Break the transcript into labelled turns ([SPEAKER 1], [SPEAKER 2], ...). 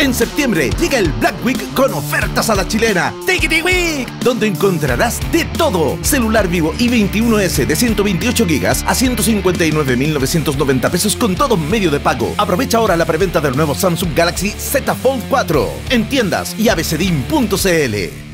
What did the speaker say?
[SPEAKER 1] En septiembre llega el Black Week con ofertas a la chilena. ¡Tickety Week! Donde encontrarás de todo. Celular Vivo i21s de 128 GB a 159.990 pesos con todo medio de pago. Aprovecha ahora la preventa del nuevo Samsung Galaxy Z Fold 4 en tiendas y abcdim.cl.